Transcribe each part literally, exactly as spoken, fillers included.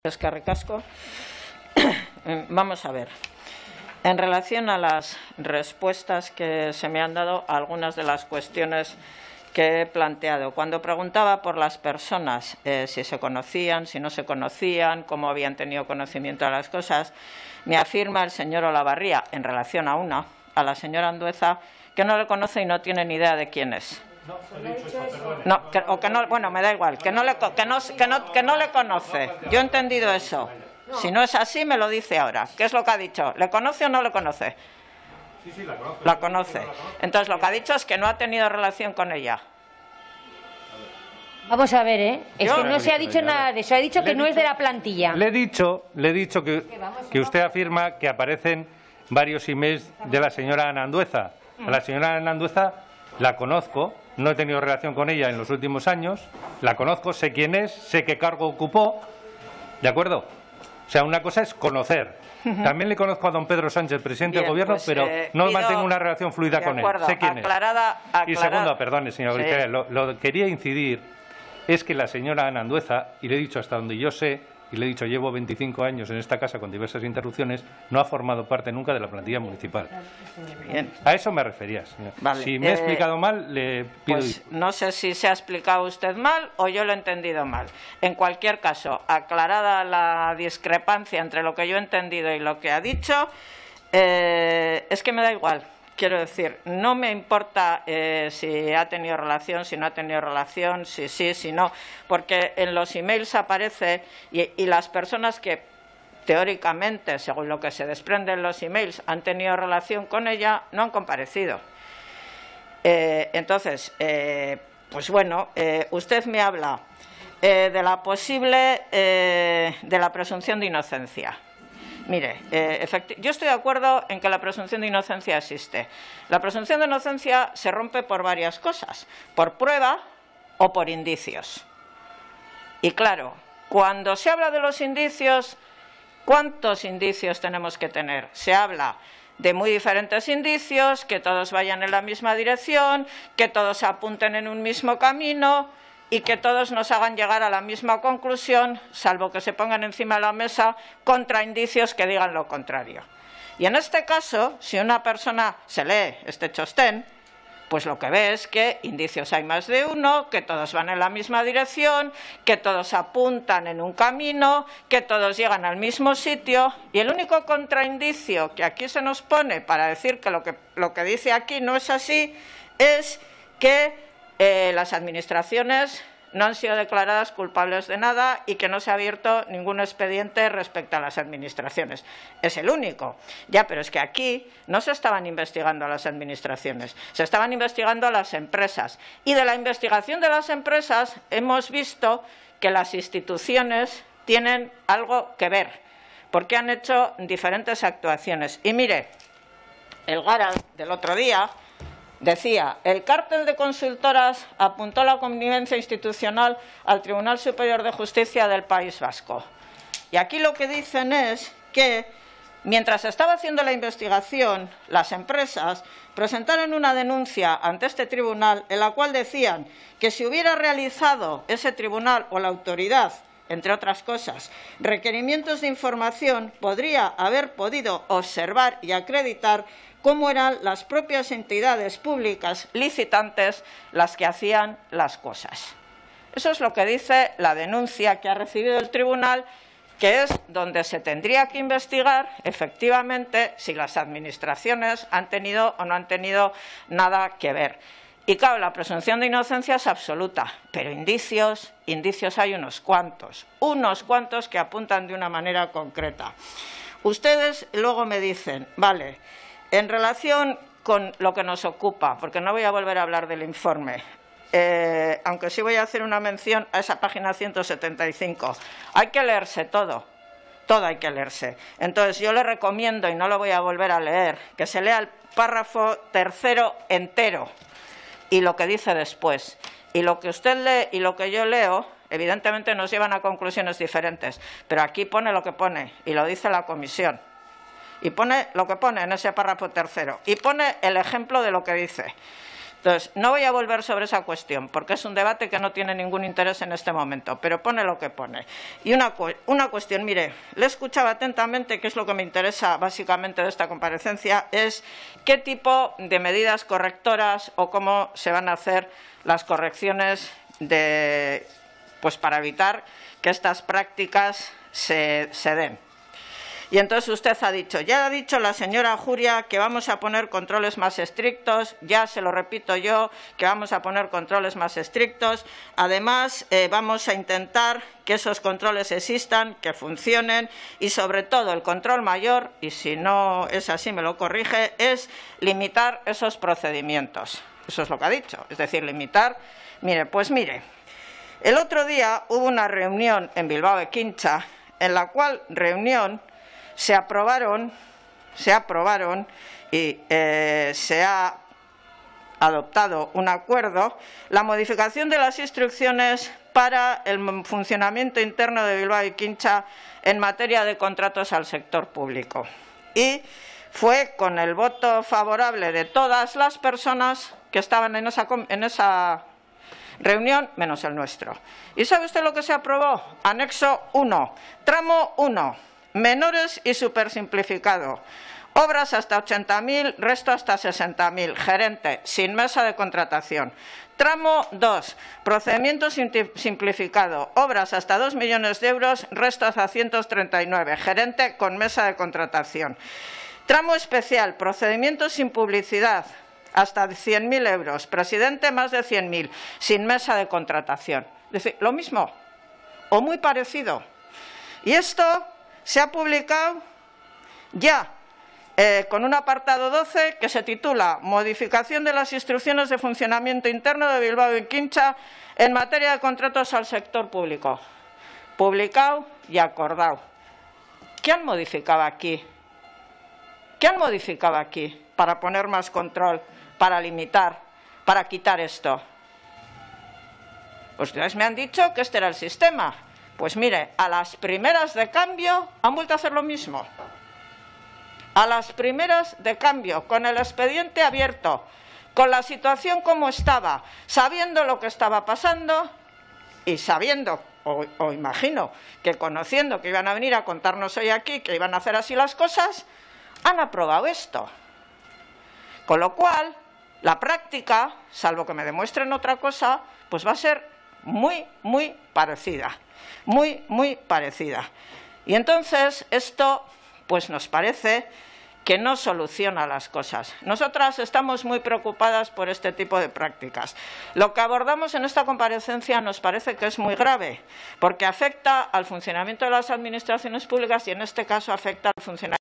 Eskerrik asko. Vamos a ver. En relación a las respuestas que se me han dado a algunas de las cuestiones que he planteado. Cuando preguntaba por las personas, eh, si se conocían, si no se conocían, cómo habían tenido conocimiento de las cosas, me afirma el señor Olavarría, en relación a una, a la señora Andueza, que no le conoce y no tiene ni idea de quién es. No, he dicho eso, no, que, o que no, bueno, me da igual, que no le, que no, que no, que no le conoce. Yo he entendido eso. Si no es así, me lo dice ahora. ¿Qué es lo que ha dicho? ¿Le conoce o no le conoce? Sí, sí, la conozco. La conoce. Entonces, lo que ha dicho es que no ha tenido relación con ella. Vamos a ver, ¿eh? Es Yo- que no se ha dicho nada de eso. Ha dicho que no es de la plantilla. Le he dicho, le he dicho que, que usted afirma que aparecen varios emails de la señora Ana Andueza. A la señora Ana Andueza la conozco, no he tenido relación con ella en los últimos años, la conozco, sé quién es, sé qué cargo ocupó, ¿de acuerdo? O sea, una cosa es conocer. También le conozco a don Pedro Sánchez, presidente Bien, del Gobierno, pues, pero eh, no pido- mantengo una relación fluida de con él. acuerdo, Sé quién aclarada, es. Y aclarada. segundo, perdone, señor Sí. Grisella, lo, lo que quería incidir es que la señora Ana Andueza, y le he dicho hasta donde yo sé, y le he dicho llevo veinticinco años en esta casa con diversas interrupciones, no ha formado parte nunca de la plantilla municipal. Bien. A eso me refería, señor. Vale, Si me he eh, explicado mal, le pido... Pues no sé si se ha explicado usted mal o yo lo he entendido mal. En cualquier caso, aclarada la discrepancia entre lo que yo he entendido y lo que ha dicho, eh, es que me da igual. Quiero decir, no me importa eh, si ha tenido relación, si no ha tenido relación, si sí, si no, porque en los emails aparece y, y las personas que teóricamente, según lo que se desprende en los emails, han tenido relación con ella, no han comparecido. Eh, entonces, eh, pues bueno, eh, usted me habla eh, de la posible, eh, de la presunción de inocencia. Mire, eh, yo estoy de acuerdo en que la presunción de inocencia existe. La presunción de inocencia se rompe por varias cosas, por prueba o por indicios. Y claro, cuando se habla de los indicios, ¿cuántos indicios tenemos que tener? Se habla de muy diferentes indicios, que todos vayan en la misma dirección, que todos apunten en un mismo camino y que todos nos hagan llegar a la misma conclusión, salvo que se pongan encima de la mesa contraindicios que digan lo contrario. Y en este caso, si una persona se lee este chostén, pues lo que ve es que indicios hay más de uno, que todos van en la misma dirección, que todos apuntan en un camino, que todos llegan al mismo sitio, y el único contraindicio que aquí se nos pone para decir que lo que, lo que dice aquí no es así, es que eh, las administraciones no han sido declaradas culpables de nada y que no se ha abierto ningún expediente respecto a las administraciones. Es el único. Ya, pero es que aquí no se estaban investigando a las administraciones, se estaban investigando a las empresas. Y de la investigación de las empresas hemos visto que las instituciones tienen algo que ver, porque han hecho diferentes actuaciones. Y mire, el Gara del otro día decía, el cártel de consultoras apuntó la connivencia institucional al Tribunal Superior de Justicia del País Vasco. Y aquí lo que dicen es que, mientras se estaba haciendo la investigación, las empresas presentaron una denuncia ante este tribunal en la cual decían que si hubiera realizado ese tribunal o la autoridad, entre otras cosas, requerimientos de información, podría haber podido observar y acreditar cómo eran las propias entidades públicas licitantes las que hacían las cosas. Eso es lo que dice la denuncia que ha recibido el tribunal, que es donde se tendría que investigar efectivamente si las administraciones han tenido o no han tenido nada que ver. Y claro, la presunción de inocencia es absoluta, pero indicios, indicios hay unos cuantos, unos cuantos que apuntan de una manera concreta. Ustedes luego me dicen, vale, en relación con lo que nos ocupa, porque no voy a volver a hablar del informe, eh, aunque sí voy a hacer una mención a esa página ciento setenta y cinco, hay que leerse todo. Todo hay que leerse. Entonces, yo le recomiendo, y no lo voy a volver a leer, que se lea el párrafo tercero entero y lo que dice después. Y lo que usted lee y lo que yo leo, evidentemente nos llevan a conclusiones diferentes, pero aquí pone lo que pone y lo dice la comisión. Y pone lo que pone en ese párrafo tercero. Y pone el ejemplo de lo que dice. Entonces, no voy a volver sobre esa cuestión, porque es un debate que no tiene ningún interés en este momento, pero pone lo que pone. Y una, una cuestión, mire, le he escuchado atentamente, que es lo que me interesa básicamente de esta comparecencia, es qué tipo de medidas correctoras o cómo se van a hacer las correcciones de, pues para evitar que estas prácticas se, se den. Y entonces usted ha dicho, ya ha dicho la señora Ojuria que vamos a poner controles más estrictos, ya se lo repito yo, que vamos a poner controles más estrictos. Además, eh, vamos a intentar que esos controles existan, que funcionen y, sobre todo, el control mayor, y si no es así me lo corrige, es limitar esos procedimientos. Eso es lo que ha dicho, es decir, limitar. Mire, pues mire, el otro día hubo una reunión en Bilbao Ekintza, en la cual reunión se aprobaron, se aprobaron y eh, se ha adoptado un acuerdo, la modificación de las instrucciones para el funcionamiento interno de Bilbao Ekintza en materia de contratos al sector público. Y fue con el voto favorable de todas las personas que estaban en esa, en esa reunión, menos el nuestro. ¿Y sabe usted lo que se aprobó? Anexo uno, tramo uno. Menores y supersimplificado. Obras hasta ochenta mil, resto hasta sesenta mil. Gerente, sin mesa de contratación. Tramo dos. Procedimiento simplificado. Obras hasta dos millones de euros, resto hasta ciento treinta y nueve. Gerente con mesa de contratación. Tramo especial. Procedimiento sin publicidad. Hasta cien mil euros. Presidente, más de cien mil. Sin mesa de contratación. Es decir, lo mismo o muy parecido. Y esto se ha publicado ya eh, con un apartado doce que se titula Modificación de las instrucciones de funcionamiento interno de Bilbao Ekintza en materia de contratos al sector público. Publicado y acordado. ¿Qué han modificado aquí? ¿Qué han modificado aquí para poner más control, para limitar, para quitar esto? Pues ustedes me han dicho que este era el sistema. Pues mire, a las primeras de cambio han vuelto a hacer lo mismo. A las primeras de cambio, con el expediente abierto, con la situación como estaba, sabiendo lo que estaba pasando y sabiendo, o, o imagino, que conociendo que iban a venir a contarnos hoy aquí que iban a hacer así las cosas, han aprobado esto. Con lo cual, la práctica, salvo que me demuestren otra cosa, pues va a ser muy, muy parecida. Muy, muy parecida. Y entonces esto pues nos parece que no soluciona las cosas. Nosotras estamos muy preocupadas por este tipo de prácticas. Lo que abordamos en esta comparecencia nos parece que es muy grave, porque afecta al funcionamiento de las administraciones públicas y en este caso afecta al funcionamiento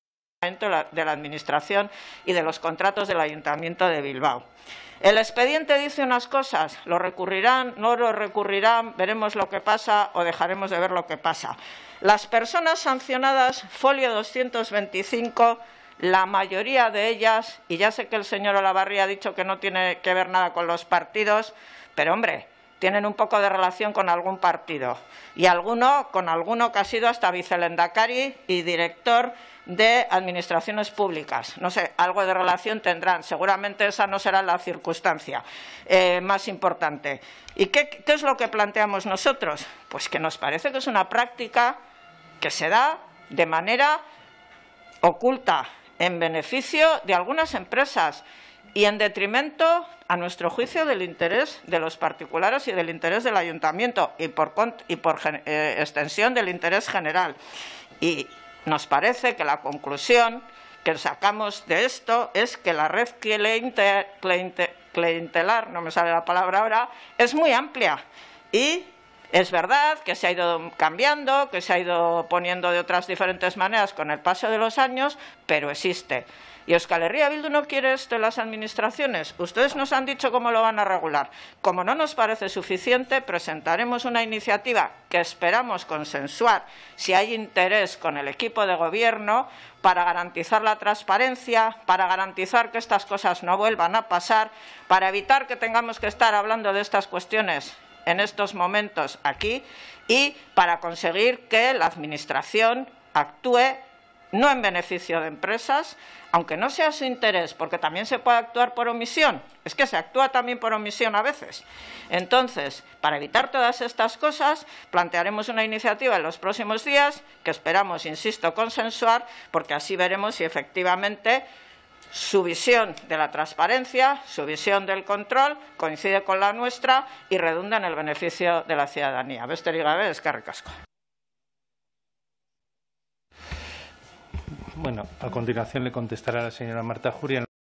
de la Administración y de los contratos del Ayuntamiento de Bilbao. El expediente dice unas cosas, lo recurrirán, no lo recurrirán, veremos lo que pasa o dejaremos de ver lo que pasa. Las personas sancionadas, folio doscientos veinticinco, la mayoría de ellas, y ya sé que el señor Olavarría ha dicho que no tiene que ver nada con los partidos, pero hombre, tienen un poco de relación con algún partido y alguno con alguno que ha sido hasta vicelendakari y director de administraciones públicas. No sé, algo de relación tendrán. Seguramente esa no será la circunstancia eh, más importante. ¿Y qué, qué es lo que planteamos nosotros? Pues que nos parece que es una práctica que se da de manera oculta, en beneficio de algunas empresas y en detrimento, a nuestro juicio, del interés de los particulares y del interés del ayuntamiento y por, y por eh, extensión del interés general. Y nos parece que la conclusión que sacamos de esto es que la red clientelar, no me sale la palabra ahora, es muy amplia y es verdad que se ha ido cambiando, que se ha ido poniendo de otras diferentes maneras con el paso de los años, pero existe. Y Euskal Herria Bildu no quiere esto en las administraciones. Ustedes nos han dicho cómo lo van a regular. Como no nos parece suficiente, presentaremos una iniciativa que esperamos consensuar, si hay interés con el equipo de gobierno, para garantizar la transparencia, para garantizar que estas cosas no vuelvan a pasar, para evitar que tengamos que estar hablando de estas cuestiones en estos momentos aquí y para conseguir que la Administración actúe no en beneficio de empresas, aunque no sea su interés, porque también se puede actuar por omisión, es que se actúa también por omisión a veces. Entonces, para evitar todas estas cosas, plantearemos una iniciativa en los próximos días que esperamos, insisto, consensuar, porque así veremos si efectivamente su visión de la transparencia, su visión del control coincide con la nuestra y redunda en el beneficio de la ciudadanía. Besterik gabe, eskerrik asko. Bueno, a continuación le contestará la señora Marta Juria.